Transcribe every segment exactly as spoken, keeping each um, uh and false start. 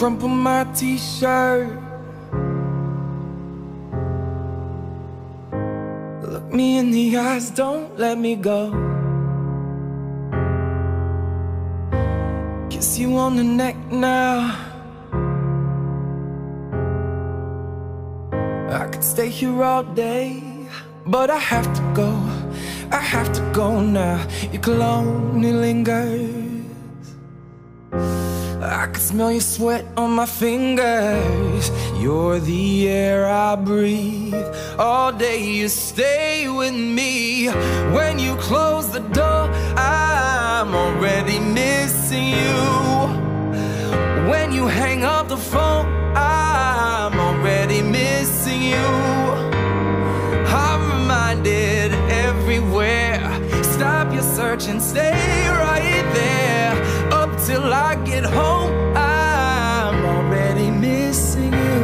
crumple my t-shirt. Look me in the eyes, don't let me go. Kiss you on the neck now. I could stay here all day, but I have to go, I have to go now. Your cologne, it lingers. I can smell your sweat on my fingers. You're the air I breathe. All day you stay with me. When you close the door, I'm already missing you. When you hang up the phone, I'm already missing you. I'm reminded everywhere. Stop your search and stay right there. Up till I get home, I'm already missing you.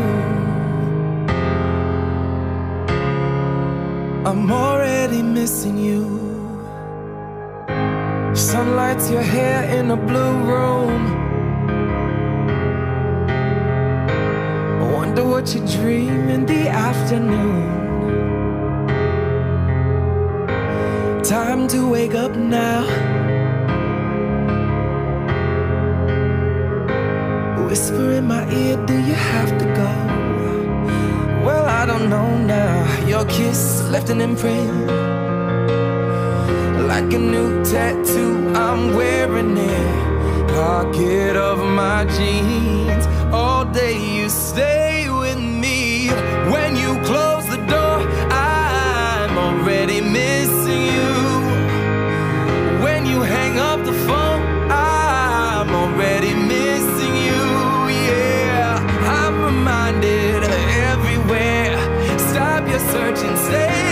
I'm already missing you. Sun lights your hair in a blue room. I wonder what you dream in the afternoon. Time to wake up now. Whisper in my ear, do you have to go? Well, I don't know now. Your kiss left an imprint, like a new tattoo I'm wearing it. Pocket of my jeans. All day you stay with me. When you close the door, I'm already missing you. When you hang up the phone, I'm already missing you. Yeah, I'm reminded everywhere. Stop your search and stay